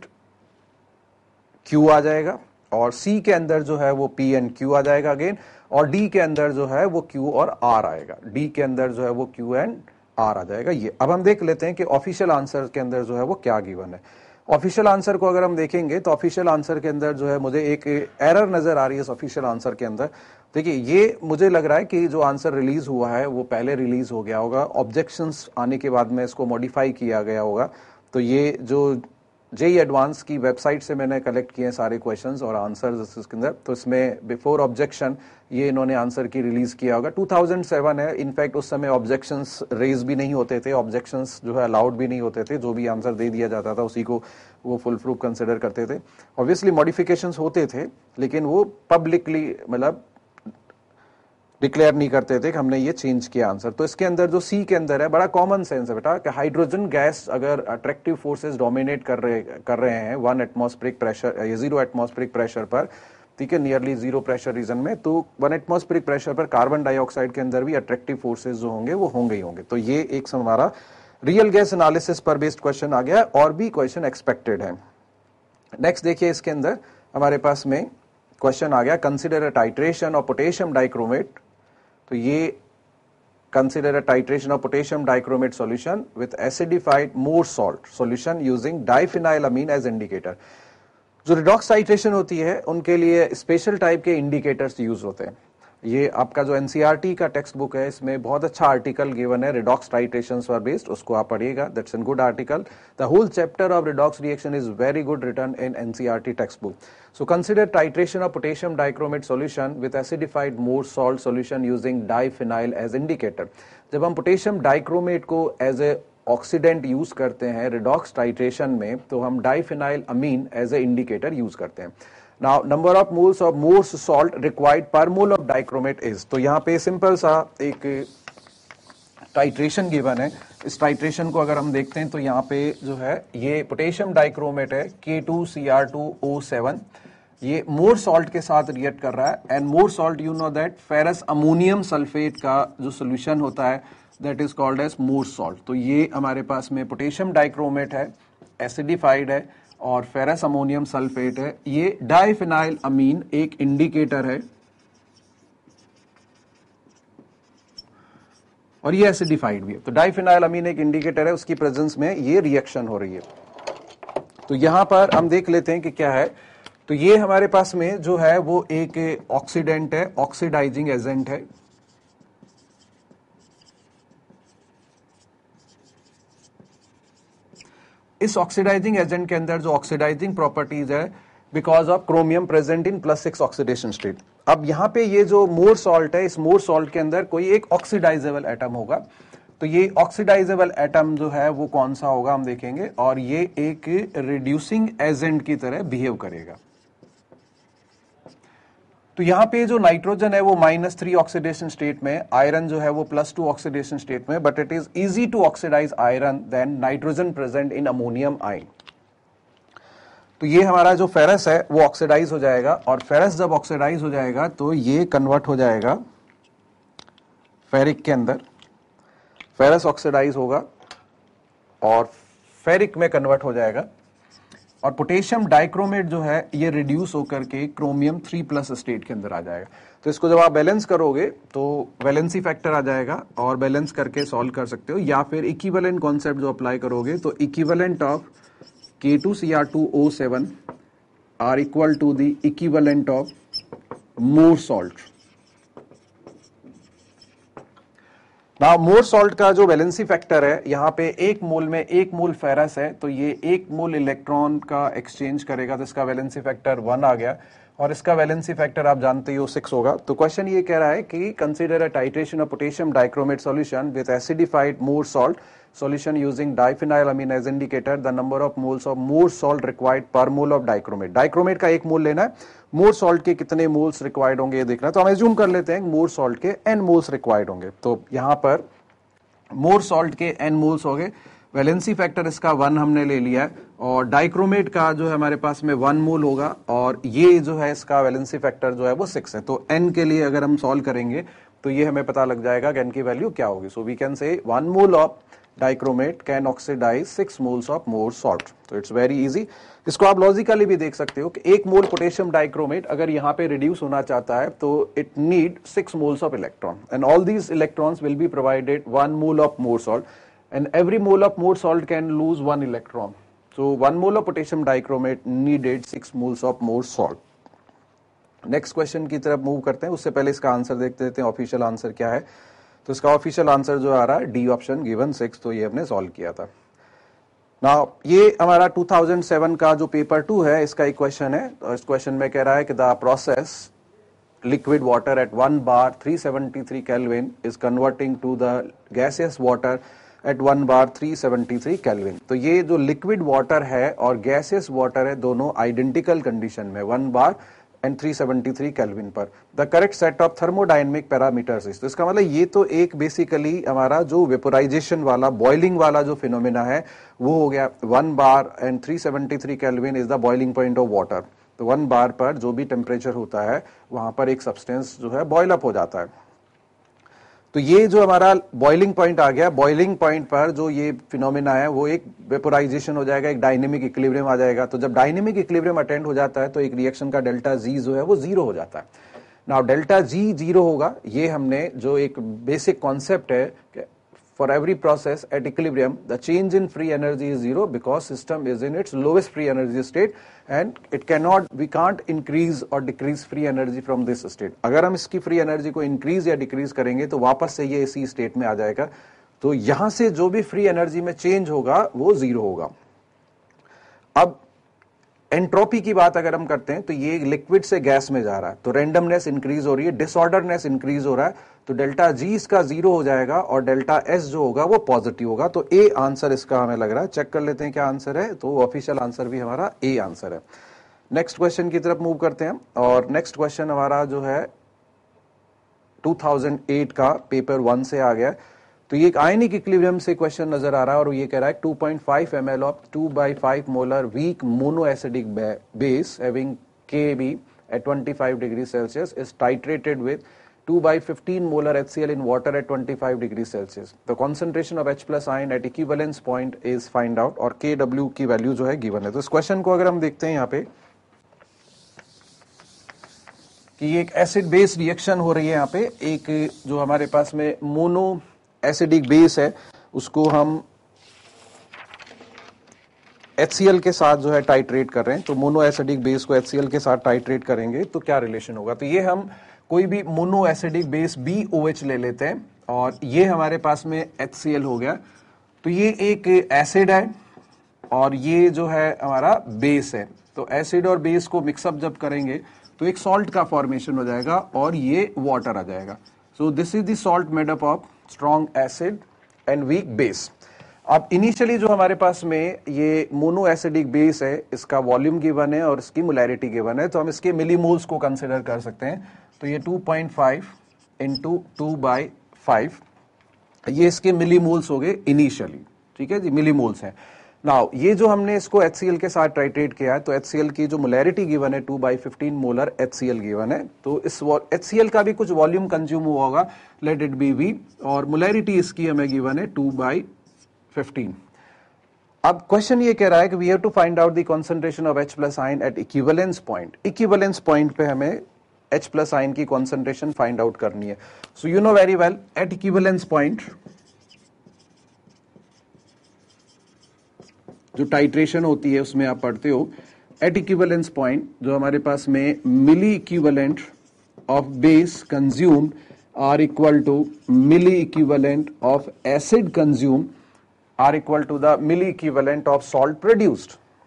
क्यू आ जाएगा, और सी के अंदर जो है वो पी एंड क्यू आ जाएगा अगेन, और डी के अंदर जो है वो क्यू और आर आएगा। डी के अंदर जो है वो क्यू एंड आर आ जाएगा। ये अब हम देख लेते हैं कि ऑफिशियल आंसर के अंदर जो है वो क्या गिवन है। ऑफिशियल आंसर को अगर हम देखेंगे तो ऑफिशियल आंसर के अंदर जो है मुझे एक एरर नजर आ रही है ऑफिशियल आंसर के अंदर। देखिए ये मुझे लग रहा है कि जो आंसर रिलीज हुआ है वो पहले रिलीज हो गया होगा, ऑब्जेक्शंस आने के बाद में इसको मॉडिफाई किया गया होगा। तो ये जो जेई एडवांस की वेबसाइट से मैंने कलेक्ट किए हैं सारे क्वेश्चंस और आंसर्स इसके अंदर। तो इसमें बिफोर ऑब्जेक्शन ये इन्होंने आंसर की रिलीज किया होगा। टू थाउजेंड सेवन है, इनफैक्ट उस समय ऑब्जेक्शंस रेज भी नहीं होते थे, ऑब्जेक्शंस जो है अलाउड भी नहीं होते थे, जो भी आंसर दे दिया जाता था उसी को वो फुल प्रूफ कंसिडर करते थे। ऑब्वियसली मॉडिफिकेशंस होते थे लेकिन वो पब्लिकली मतलब डिक्लेयर नहीं करते थे कि हमने ये चेंज किया आंसर। तो इसके अंदर जो सी के अंदर है बड़ा कॉमन सेंस है बेटा कि हाइड्रोजन गैस अगर अट्रैक्टिव फोर्सेस डोमिनेट कर रहे कर रहे हैं वन एटमॉस्फेरिक प्रेशर या जीरो एटमॉस्फेरिक प्रेशर पर, ठीक है, नियरली जीरो प्रेशर रीजन में, तो वन एटमॉस्फेरिक प्रेशर पर कार्बन डाइऑक्साइड के अंदर भी अट्रैक्टिव फोर्सेस जो होंगे वो होंगे ही होंगे। तो ये एक हमारा रियल गैस एनालिसिस पर बेस्ड क्वेश्चन आ गया और भी क्वेश्चन एक्सपेक्टेड है। नेक्स्ट देखिए इसके अंदर हमारे पास में क्वेश्चन आ गया, consider a titration of potassium dichromate. तो ये consider a titration of potassium dichromate solution with acidified Mohr salt solution using diphenylamine as indicator. जो रिडॉक्स टाइट्रेशन होती है उनके लिए स्पेशल टाइप के इंडिकेटर्स यूज होते हैं। ये आपका जो एनसीईआरटी का टेक्स्ट बुक है इसमें बहुत अच्छा आर्टिकल गिवन है रिडॉक्स टाइट्रेशंस पर बेस्ड, उसको आप पढ़िएगा, that's an good article. The whole chapter of redox reaction is very good written in NCERT text book. So consider titration of potassium dichromate solution with acidified more salt solution using diphenyl as indicator। जब हम potassium dichromate को as a oxidant use करते हैं redox titration में तो हम diphenylamine as a indicator use करते हैं। Now number of moles of Mohr salt required per mole of dichromate is, तो यहाँ पे सिंपल सा एक टाइट्रेशन गिवन है। इस टाइट्रेशन को अगर हम देखते हैं तो यहाँ पे जो है ये पोटेशियम डाइक्रोमेट है K two C R two O seven, ये मोर सॉल्ट के साथ रिएक्ट कर रहा है and Mohr salt you know that ferrous ammonium sulphate का जो सोल्यूशन होता है that is called as Mohr salt. तो ये हमारे पास में पोटेशियम डाइक्रोमेट है, एसिडिफाइड है और फेरस अमोनियम सल्फेट है। ये डाइफिनाइल अमीन एक इंडिकेटर है और ये एसिडिफाइड भी है। तो डाइफिनाइल अमीन एक इंडिकेटर है, उसकी प्रेजेंस में ये रिएक्शन हो रही है। तो यहां पर हम देख लेते हैं कि क्या है। तो ये हमारे पास में जो है वो एक ऑक्सीडेंट है, ऑक्सीडाइजिंग एजेंट है। इस ऑक्सीडाइजिंग एजेंट के अंदर जो ऑक्सीडाइजिंग प्रॉपर्टीज है because of chromium present in plus six oxidation state. अब यहां पे ये जो मोर सॉल्ट है, इस मोर सॉल्ट के अंदर कोई एक ऑक्सीडाइजेबल एटम होगा। तो ये ऑक्सीडाइजेबल एटम जो है वो कौन सा होगा हम देखेंगे, और ये एक रिड्यूसिंग एजेंट की तरह बिहेव करेगा। तो यहां पे जो नाइट्रोजन है वो माइनस थ्री ऑक्सीडेशन स्टेट में, आयरन जो है वो प्लस टू ऑक्सीडेशन स्टेट में, but it is easy to oxidise iron than nitrogen present in ammonium ion. तो ये हमारा जो फेरस है वो ऑक्सीडाइज हो जाएगा और फेरस जब ऑक्सीडाइज हो जाएगा तो ये कन्वर्ट हो जाएगा फेरिक के अंदर, फेरस ऑक्सीडाइज होगा और फेरिक में कन्वर्ट हो जाएगा और पोटेशियम डाइक्रोमेट जो है ये रिड्यूस होकर के क्रोमियम थ्री प्लस स्टेट के अंदर आ जाएगा। तो इसको जब आप बैलेंस करोगे तो वैलेंसी फैक्टर आ जाएगा और बैलेंस करके सॉल्व कर सकते हो, या फिर इक्विवेलेंट कॉन्सेप्ट जो अप्लाई करोगे तो equivalent of K two C R two O seven are equal to the equivalent of Mohr salt. Now Mohr salt का जो वैलेंसी फैक्टर है यहाँ पे एक मोल में एक मोल फेरस है, तो ये एक मोल इलेक्ट्रॉन का एक्सचेंज करेगा, तो इसका वैलेंसी फैक्टर वन आ गया और इसका वैलेंसी फैक्टर आप जानते हो सिक्स होगा। तो क्वेश्चन ये कह रहा है कि consider a titration of potassium dichromate solution with acidified Mohr salt solution using diphenylamine as indicator, the number of moles of more salt required per mole of dichromate। Dichromate का एक मोल लेना है, मोर सॉल्ट के कितने मोल्स रिक्वायर्ड होंगे ये देखना है। तो हम एज्यूम कर लेते हैं मोर सॉल्ट के एन मोल्स रिक्वायर्ड होंगे। तो यहां पर मोर सॉल्ट के एन मोल्स हो गए, वैलेंसी फैक्टर इसका वन हमने ले लिया है और डाइक्रोमेट का जो है हमारे पास में वन मोल होगा और ये जो है इसका वैलेंसी फैक्टर जो है वो सिक्स है। तो एन के लिए अगर हम सॉल्व करेंगे तो ये हमें पता लग जाएगा कि एन की वैल्यू क्या होगी। So we can say one mole of dichromate can oxidise six moles of Mohr salt. तो इट्स वेरी इजी। इसको आप लॉजिकली भी देख सकते हो कि एक मोल पोटेशियम डाइक्रोमेट अगर यहाँ पे रिड्यूस होना चाहता है तो it need six moles of electron and all these electrons will be provided one mole of Mohr salt and every mole of Mohr salt can lose one electron. So one mole of potassium dichromate needed six moles of Mohr salt. Next question की तरफ move करते हैं, उससे पहले इसका answer देखते देते हैं ऑफिशियल आंसर क्या है। तो इसका ऑफिशियल आंसर जो आ रहा है डी ऑप्शन गिवन सिक्स, तो ये हमने सॉल्व किया था। नाउ ये हमारा टू थाउजेंड सेवन का जो पेपर टू है, इसका एक क्वेश्चन है। तो इस क्वेश्चन में कह रहा है कि the process liquid water at one bar three seventy-three Kelvin is converting to the gaseous water at one bar three seventy-three Kelvin। तो ये जो liquid water है और gaseous water है दोनों identical condition में one bar and three seventy-three Kelvin पर। The correct set of thermodynamic parameters is। तो इसका मतलब ये तो एक basically हमारा जो vaporization वाला boiling वाला जो phenomena है वो हो गया one bar and three seventy-three Kelvin is the boiling point of water। तो वन बार पर जो भी टेम्परेचर होता है वहां पर एक सब्सटेंस जो है बॉयल अप हो जाता है। तो ये जो हमारा बॉइलिंग पॉइंट आ गया, बॉइलिंग पॉइंट पर जो ये फिनोमेना है वो एक वेपोराइजेशन हो जाएगा, एक डायनेमिक इक्विलिब्रियम आ जाएगा। तो जब डायनेमिक इक्विलिब्रियम अटेंड हो जाता है तो एक रिएक्शन का डेल्टा जी जो है वो जीरो हो जाता है। नाउ डेल्टा जी जीरो होगा, ये हमने जो एक बेसिक कॉन्सेप्ट है, for every process at equilibrium the change in free energy is zero because system is in its lowest free energy state and it cannot we can't increase or decrease free energy from this state। अगर हम इसकी free energy को increase या decrease करेंगे तो वापस से ये इसी state में आ जाएगा। तो यहां से जो भी free energy में change होगा वो zero होगा। अब एंट्रोपी की बात अगर हम करते हैं तो ये लिक्विड से गैस में जा रहा है, तो रेंडमनेस इंक्रीज हो रही है, डिसऑर्डरनेस इंक्रीज हो रहा है, तो डेल्टा जी इसका जीरो हो जाएगा और डेल्टा एस जो होगा वो पॉजिटिव होगा। तो ए आंसर इसका हमें लग रहा है। चेक कर लेते हैं क्या आंसर है। तो ऑफिशियल आंसर भी हमारा ए आंसर है। नेक्स्ट क्वेश्चन की तरफ मूव करते हैं और नेक्स्ट क्वेश्चन हमारा जो है टू थाउजेंड एट का पेपर वन से आ गया। तो ये एक आयनिक इक्विलिब्रियम से क्वेश्चन नजर आ रहा है और ये कह रहा है two point five M L of two by five molar weak monoacidic base having K B at twenty-five degrees Celsius is titrated with two by fifteen molar H C l in water at twenty-five degrees Celsius। The concentration of H plus ion at equivalence point is find out और K W की value जो है given है। तो इस question को अगर हम देखते हैं यहाँ पे कि एक एसिड बेस रिएक्शन हो रही है, यहाँ पे एक जो हमारे पास में मोनो एसिडिक बेस है उसको हम H C l के साथ जो है टाइट्रेट कर रहे हैं। तो मोनो एसिडिक बेस को H C l के साथ टाइट्रेट करेंगे तो क्या रिलेशन होगा। तो ये हम कोई भी mono acidic base B O H ले लेते हैं और ये हमारे पास में H C l हो गया। तो ये एक एसिड है और ये जो है हमारा बेस है। तो एसिड और बेस को मिक्सअप जब करेंगे तो एक सॉल्ट का फॉर्मेशन हो जाएगा और ये वाटर आ जाएगा। So this is the salt made up of strong acid and weak base. अब इनिशियली जो हमारे पास में ये मोनो एसिडिक बेस है इसका वॉल्यूम गिवन है और इसकी मोलैरिटी गिवन है, तो हम इसके मिलीमोल्स को कंसिडर कर सकते हैं। तो ये two point five into two by five ये इसके मिलीमोल्स हो गए इनिशियली। ठीक है जी, मिलीमोल्स हैं। नाउ ये जो हमने इसको H C l के साथ टाइट्रेट किया है तो H C l की जो मोलैरिटी गिवन है two by fifteen molar H C l given है। तो इस H C l का भी कुछ वॉल्यूम कंज्यूम हुआ होगा, लेट इट बी V, और मोलैरिटी इसकी हमें गिवन है टू बाई फिफ्टीन। अब क्वेश्चन ये कह रहा है कि we have to find out the concentration of H plus ion at equivalence point. Equivalence point पे हमें H प्लस आयन की कंसंट्रेशन फाइंड आउट करनी है। So you know very well at equivalence point जो टाइट्रेशन होती है उसमें आप पढ़ते हो एट इक्विवेलेंस पॉइंट जो हमारे पास में milliequivalent of base consumed are equal to milliequivalent of acid consumed are equal to the milli equivalent of salt produced,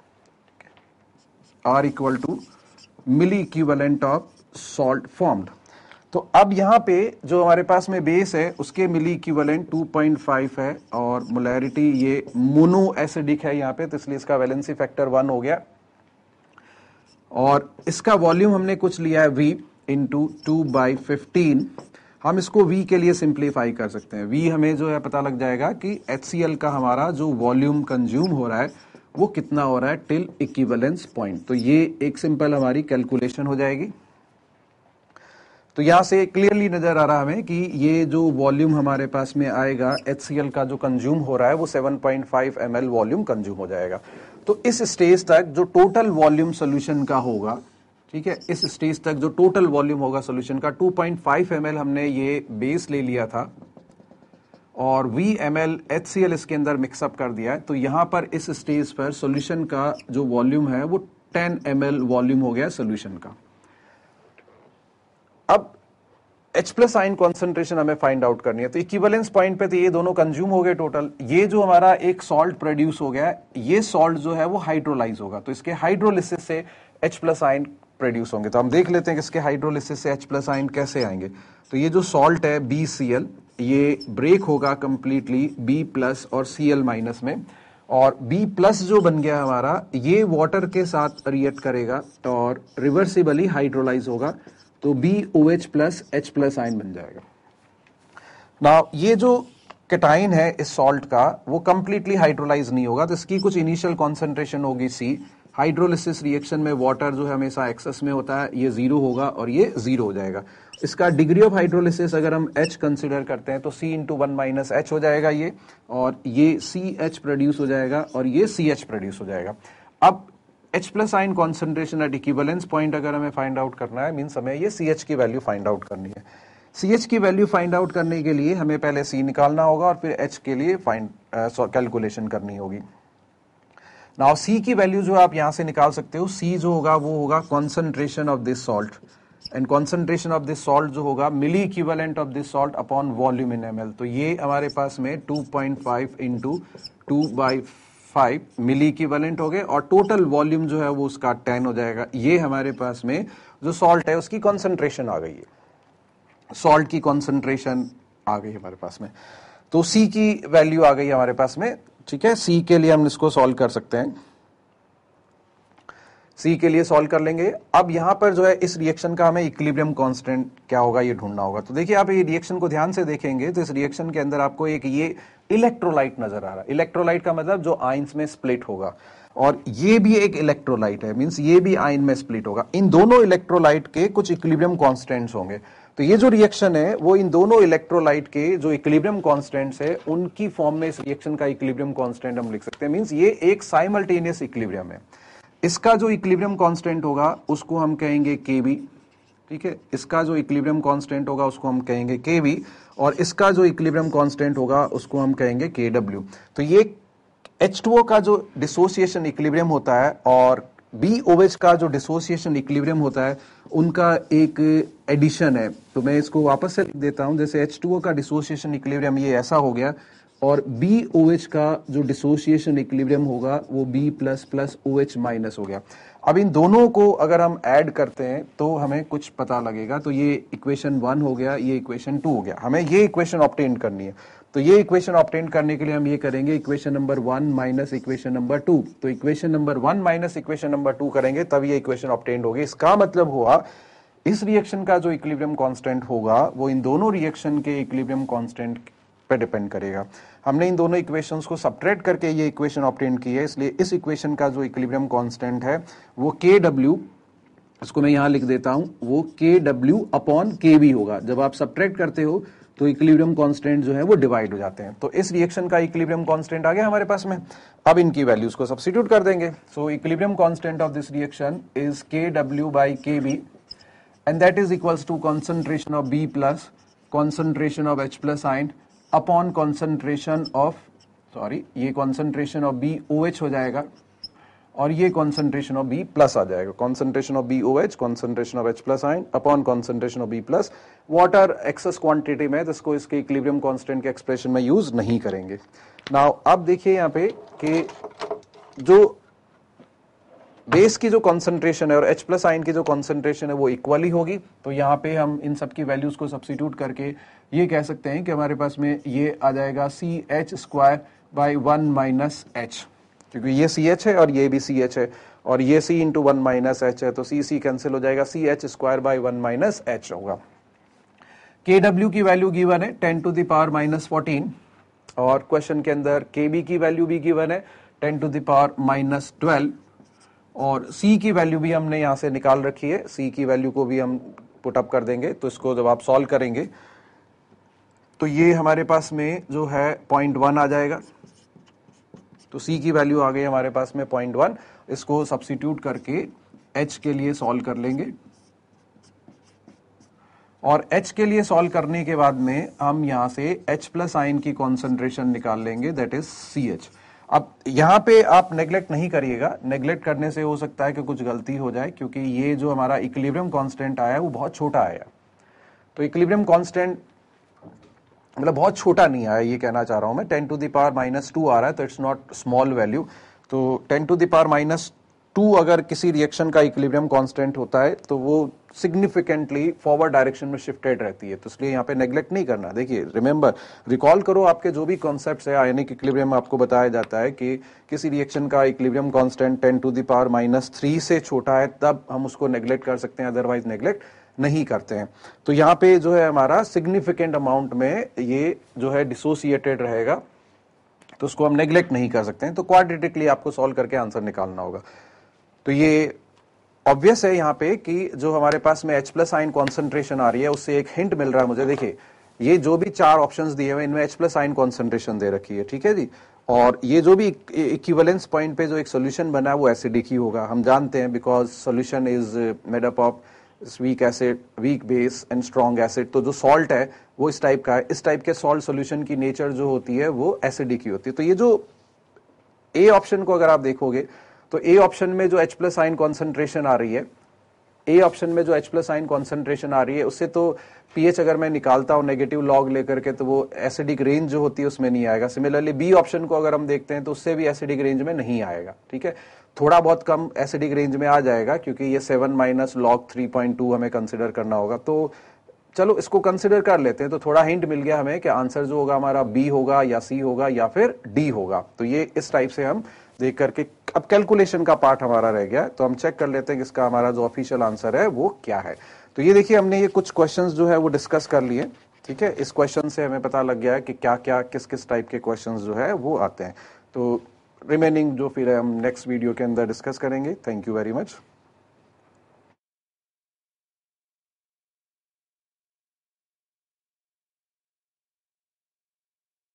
are equal to milli equivalent of salt formed। तो अब यहाँ पे जो हमारे पास में बेस है उसके milliequivalent two point five है और मोलैरिटी ये मोनो एसिडिक है यहाँ पे, तो इसलिए इसका वैलेंसी फैक्टर वन हो गया और इसका वॉल्यूम हमने कुछ लिया है V into two by fifteen. हम इसको V के लिए सिंप्लीफाई कर सकते हैं। V हमें जो है पता लग जाएगा कि H C l का हमारा जो वॉल्यूम कंज्यूम हो रहा है वो कितना हो रहा है टिल इक्विवेलेंस पॉइंट। तो ये एक सिंपल हमारी कैलकुलेशन हो जाएगी। तो यहां से क्लियरली नजर आ रहा हमें कि ये जो वॉल्यूम हमारे पास में आएगा H C l का जो कंज्यूम हो रहा है वो seven point five M L volume consume हो जाएगा। तो इस स्टेज तक जो टोटल वॉल्यूम सोल्यूशन का होगा, ठीक है, इस स्टेज तक जो टोटल वॉल्यूम होगा सॉल्यूशन का two point five M L हमने ये बेस ले लिया था और V M L H C l इसके अंदर मिक्सअप कर दिया है। तो यहां पर इस स्टेज पर सॉल्यूशन का जो वॉल्यूम है वो टेन एम एल वॉल्यूम हो गया सॉल्यूशन का। अब H प्लस आयन कॉन्सेंट्रेशन हमें फाइंड आउट करनी है। तो इक्विवेलेंस पॉइंट पे तो ये दोनों कंज्यूम हो गए टोटल। ये जो हमारा एक सॉल्ट प्रोड्यूस हो गया, ये सॉल्ट जो है वो हाइड्रोलाइज होगा, तो इसके हाइड्रोलिसिस से H प्लस आयन प्रोड्यूस होंगे। तो हम देख लेते हैं कि इसके हाइड्रोलिसिस से H प्लस आयन कैसे आएंगे। तो ये जो सॉल्ट है बी सी एल, ये ब्रेक होगा कंप्लीटली B प्लस और Cl माइनस में, और B प्लस जो बन गया हमारा, ये वाटर के साथ रिएक्ट करेगा और रिवर्सिबली हाइड्रोलाइज होगा, तो B O H plus H plus ion बन जाएगा। नाउ ये जो कैटाइन है इस सॉल्ट का, वो कंप्लीटली हाइड्रोलाइज नहीं होगा, तो इसकी कुछ इनिशियल कॉन्सेंट्रेशन होगी सी। हाइड्रोलिसिस रिएक्शन में वाटर जो है हमेशा एक्सेस में होता है, ये जीरो होगा और ये जीरो हो जाएगा। इसका डिग्री ऑफ हाइड्रोलिसिस अगर हम H कंसिडर करते हैं तो C into one minus H हो जाएगा ये, और ये सी एच प्रोड्यूस हो जाएगा और ये सी एच प्रोड्यूस हो जाएगा। अब H plus ion concentration at equivalence point अगर हमें फाइंड आउट करना है, मीन्स हमें ये C H की वैल्यू फाइंड आउट करनी है। C H की वैल्यू फाइंड आउट करने के लिए हमें पहले C निकालना होगा और फिर H के लिए फाइंड कैलकुलेशन करनी होगी। नाउ C की वैल्यू जो आप यहां से निकाल सकते हो, C जो होगा वो होगा concentration of this salt, and concentration of this salt जो होगा milliequivalent of this salt upon volume in M L. तो ये हमारे पास में two point five into two by five milliequivalent हो गए, और टोटल वॉल्यूम जो है वो उसका टेन हो जाएगा। ये हमारे पास में जो सॉल्ट है उसकी कॉन्सेंट्रेशन आ गई है, सॉल्ट की कॉन्सेंट्रेशन आ गई हमारे पास में। तो C की वैल्यू आ गई हमारे पास में, ठीक है। C के लिए हम इसको सॉल्व कर सकते हैं, C के लिए सॉल्व कर लेंगे। अब यहां पर जो है इस रिएक्शन का हमें इक्विलिब्रियम कांस्टेंट क्या होगा ये ढूंढना होगा। तो देखिए आप ये रिएक्शन को ध्यान से देखेंगे तो इस रिएक्शन के अंदर आपको एक ये इलेक्ट्रोलाइट नजर आ रहा है। इलेक्ट्रोलाइट का मतलब जो आयंस में स्प्लिट होगा, और ये भी एक इलेक्ट्रोलाइट है, मींस ये भी आयन में स्प्लिट होगा। इन दोनों इलेक्ट्रोलाइट के कुछ इक्विलिब्रियम कांस्टेंट्स होंगे। तो ये जो रिएक्शन है वो इन दोनों इलेक्ट्रोलाइट के जो इक्विलिब्रियम कांस्टेंट्स है उनकी फॉर्म में इस रिएक्शन का इक्विलिब्रियम कांस्टेंट हम लिख सकते हैं। मींस ये एक साइमल्टेनियस इक्विलिब्रियम है। इसका जो इक्विलिब्रियम कांस्टेंट होगा उसको हम कहेंगे के बी, ठीक है। इसका जो इक्विलिब्रियम कांस्टेंट होगा उसको हम कहेंगे के बी, और इसका जो इक्विलिब्रियम कांस्टेंट होगा उसको हम कहेंगे के डब्ल्यू। तो ये एच टू ओ का जो डिसोसिएशन इक्विलिब्रियम होता है और बी ओ एच का जो डिसोसिएशन इक्विलिब्रियम होता है, उनका एक एडिशन है। तो मैं इसको वापस से लिख देता हूं, जैसे एच टू ओ का डिसोसिएशन इक्विलिब्रियम ये ऐसा हो गया, और बी ओ एच का जो डिसोसिएशन इक्विलिब्रियम होगा वो B plus plus O H minus हो गया। अब इन दोनों को अगर हम ऐड करते हैं तो हमें कुछ पता लगेगा। तो ये इक्वेशन वन हो गया, ये इक्वेशन टू हो गया। हमें ये इक्वेशन ऑब्टेन करनी है। तो ये इक्वेशन ऑब्टेन करने के लिए हम ये करेंगे equation number one minus equation number two. तो equation number one minus equation number two करेंगे तब ये इक्वेशन ऑब्टेन होगी। इसका मतलब हुआ इस रिएक्शन का जो इक्विलिब्रियम कांस्टेंट होगा वो इन दोनों रिएक्शन के इक्विलिब्रियम कांस्टेंट पे डिपेंड करेगा। हमने इन दोनों इक्वेशंस को सब्ट्रैक्ट करके ये इक्वेशन ऑब्टेन की है, इसलिए इस इक्वेशन का जो इक्विलिब्रियम कांस्टेंट है वो के डब्ल्यू, इसको मैं यहां लिख देता हूं, वो के डब्ल्यू अपॉन के बी होगा। जब आप सब्ट्रैक्ट करते हो तो इक्विलिब्रियम कांस्टेंट जो है वो डिवाइड हो जाते हैं। तो इस रिएक्शन का इक्विलिब्रियम कांस्टेंट आ गया हमारे पास में। अब इनकी वैल्यूज को सब्स्टिट्यूट कर देंगे। So equilibrium constant of this reaction is K W by K B, and that is equals to concentration of B plus concentration of H plus ion upon concentration of, sorry ये concentration of B O H हो जाएगा, और ये concentration of B plus आ जाएगा। Concentration of B O H, concentration of H plus ion upon concentration of B plus. Water excess quantity में, जिसको इसके इक्विलिब्रियम कांस्टेंट के एक्सप्रेशन में यूज नहीं करेंगे। नाउ अब देखिए यहाँ पे कि जो बेस की जो कॉन्सेंट्रेशन है और H प्लस आयन की जो कॉन्सेंट्रेशन है वो इक्वली होगी। तो यहाँ पे हम इन सब की वैल्यूज को सब्स्टिट्यूट करके ये कह सकते हैं कि हमारे पास में ये आ जाएगा C H square by one minus H, क्योंकि ये सी एच है और ये भी सी एच है, और ये C into one minus H है, तो सी सी कैंसिल हो जाएगा, C H square by one minus H होगा। के डब्ल्यू की वैल्यू गिवन है ten to the power minus fourteen, और क्वेश्चन के अंदर के बी की वैल्यू भी गिवन है ten to the power minus twelve, और C की वैल्यू भी हमने यहां से निकाल रखी है। C की वैल्यू को भी हम पुट अप कर देंगे। तो इसको जब आप सॉल्व करेंगे तो ये हमारे पास में जो है पॉइंट वन आ जाएगा। तो C की वैल्यू आ गई हमारे पास में पॉइंट वन। इसको सब्स्टिट्यूट करके H के लिए सॉल्व कर लेंगे, और H के लिए सॉल्व करने के बाद में हम यहां से H प्लस आयन की कॉन्सेंट्रेशन निकाल लेंगे, दैट इज सी एच। अब यहां पे आप नेग्लेक्ट नहीं करिएगा, नेग्लेक्ट करने से हो सकता है कि कुछ गलती हो जाए, क्योंकि ये जो हमारा इक्विलिब्रियम कांस्टेंट आया है वो बहुत छोटा आया। तो इक्विलिब्रियम कांस्टेंट मतलब बहुत छोटा नहीं आया, ये कहना चाह रहा हूं मैं। Ten to the power minus two आ रहा है तो इट्स नॉट स्मॉल वैल्यू। तो ten to the power minus two अगर किसी रिएक्शन का इक्विलिब्रियम कांस्टेंट होता है तो वो सिग्निफिकेंटली फॉरवर्ड डायरेक्शन में शिफ्टेड रहती है, तो इसलिए यहाँ पे नेग्लेक्ट नहीं करना। देखिए रिमेंबर, रिकॉल करो आपके जो भी कॉन्सेप्ट्स है आयनिक इक्विलिब्रियम में आपको बताया जाता है कि किसी रिएक्शन का equilibrium constant ten to the power minus three से छोटा है तब हम उसको नेग्लेक्ट कर सकते हैं, अदरवाइज नेग्लेक्ट नहीं करते हैं। तो यहाँ पे जो है हमारा सिग्निफिकेंट अमाउंट में ये जो है डिसोसिएटेड रहेगा, तो उसको हम नेग्लेक्ट नहीं कर सकते हैं। तो क्वाड्रेटिकली आपको सॉल्व करके आंसर निकालना होगा। तो ये ऑब्वियस है यहाँ पे कि जो हमारे पास में H प्लस आयन कॉन्सेंट्रेशन आ रही है उससे एक हिंट मिल रहा है मुझे। देखिए ये जो भी चार ऑप्शंस दिए हुए इनमें H प्लस आयन कॉन्सेंट्रेशन दे रखी है, ठीक है जी। और ये जो भी इक्विवेलेंस पॉइंट पे जो एक सोल्यूशन बना है वो एसिडिक ही होगा, हम जानते हैं, because solution is made up of weak acid, weak base and strong acid. तो जो सॉल्ट है वो इस टाइप का है। इस टाइप के सॉल्ट सोल्यूशन की नेचर जो होती है वो एसिडिक ही होती है। तो ये जो ए ऑप्शन को अगर आप देखोगे तो ए ऑप्शन में जो H प्लस आयन कॉन्सेंट्रेशन आ रही है, ए ऑप्शन में जो H प्लस आयन कॉन्सेंट्रेशन आ रही है उससे तो पीएच अगर मैं निकालता हूं नेगेटिव लॉग लेकर के तो वो एसिडिक रेंज जो होती है उसमें नहीं आएगा। सिमिलरली बी ऑप्शन को अगर हम देखते हैं तो उससे भी एसिडिक रेंज में नहीं आएगा, ठीक है। थोड़ा बहुत कम एसिडिक रेंज में आ जाएगा क्योंकि ये seven minus log three point two हमें कंसिडर करना होगा। तो चलो इसको कंसिडर कर लेते हैं। तो थोड़ा हिंट मिल गया हमें कि आंसर जो होगा हमारा बी होगा या सी होगा या फिर डी होगा। तो ये इस टाइप से हम देख करके, अब कैलकुलेशन का पार्ट हमारा रह गया तो हम चेक कर लेते हैं कि इसका हमारा जो ऑफिशियल आंसर है वो क्या है। तो ये देखिए हमने ये कुछ क्वेश्चंस जो है वो डिस्कस कर लिए, ठीक है। इस क्वेश्चन से हमें पता लग गया है कि क्या क्या किस किस टाइप के क्वेश्चंस जो है वो आते हैं। तो रिमेनिंग जो फिर हम नेक्स्ट वीडियो के अंदर डिस्कस करेंगे। Thank you very much.